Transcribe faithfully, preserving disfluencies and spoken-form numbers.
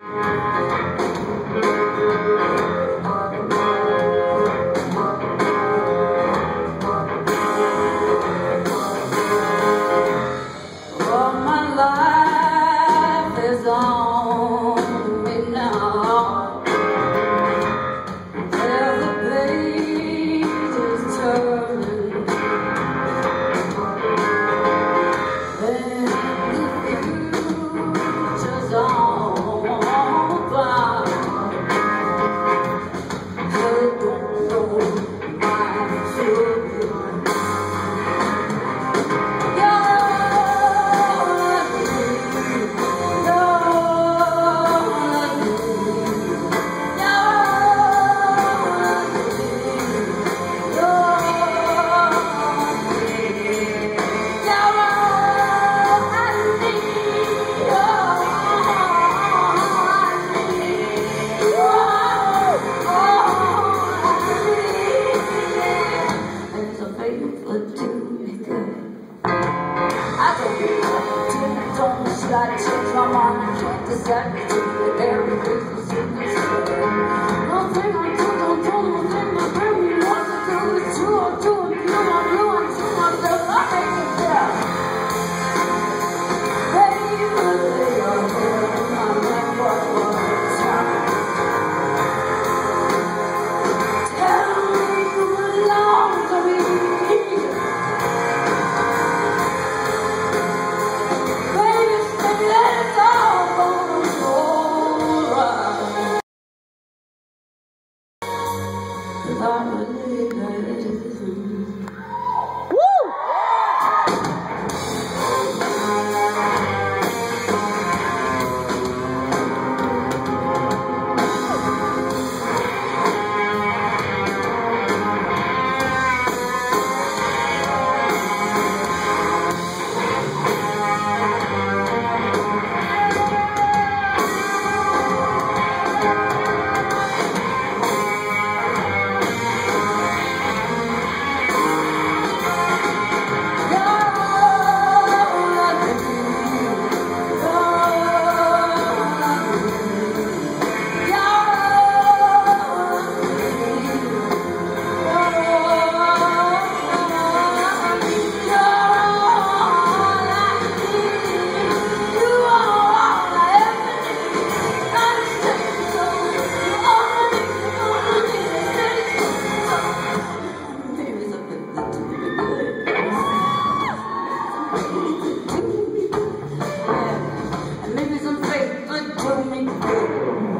I changed my mind, can't decide between every Christmas in the sky. Nothing I do, don't do, nothing I bring me wants to do is true, I'm doing you, I'm doing to myself, I make it down. Baby, they are here, I meant what was time. Tell me you belong to me. Maybe some faith would do me good.